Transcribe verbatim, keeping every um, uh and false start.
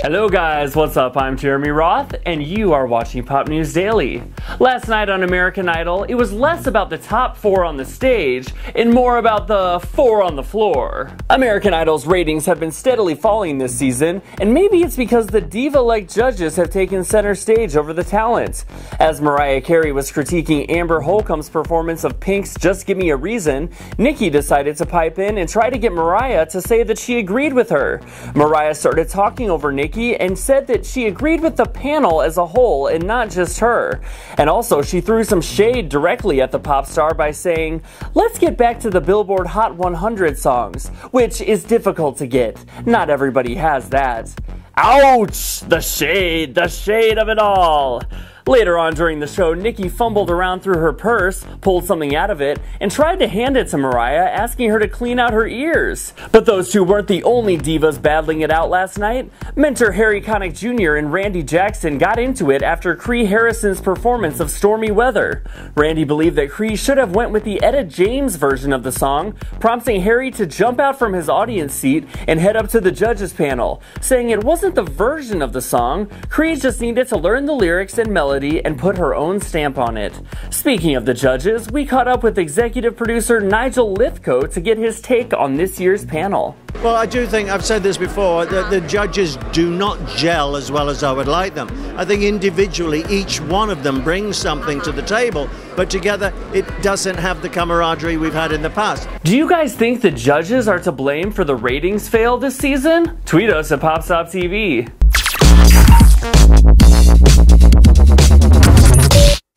Hello guys, what's up? I'm Jeremy Roth, and you are watching Pop News Daily. Last night on American Idol, it was less about the top four on the stage and more about the four on the floor. American Idol's ratings have been steadily falling this season, and maybe it's because the diva-like judges have taken center stage over the talent. As Mariah Carey was critiquing Amber Holcomb's performance of Pink's Just Give Me a Reason, Nicki decided to pipe in and try to get Mariah to say that she agreed with her. Mariah started talking over Nicki and said that she agreed with the panel as a whole and not just her. And also, she threw some shade directly at the pop star by saying, "Let's get back to the Billboard Hot one hundred songs," which is difficult to get. Not everybody has that. Ouch! The shade, the shade of it all. Later on during the show, Nicki fumbled around through her purse, pulled something out of it, and tried to hand it to Mariah, asking her to clean out her ears. But those two weren't the only divas battling it out last night. Mentor Harry Connick Junior and Randy Jackson got into it after Cree Harrison's performance of Stormy Weather. Randy believed that Cree should have went with the Etta James version of the song, prompting Harry to jump out from his audience seat and head up to the judges panel, saying it wasn't the version of the song, Cree just needed to learn the lyrics and melody and put her own stamp on it. Speaking of the judges, we caught up with executive producer Nigel Lythgoe to get his take on this year's panel. Well, I do think, I've said this before, that the judges do not gel as well as I would like them. I think individually each one of them brings something to the table, but together it doesn't have the camaraderie we've had in the past. Do you guys think the judges are to blame for the ratings fail this season? Tweet us at PopStop T V.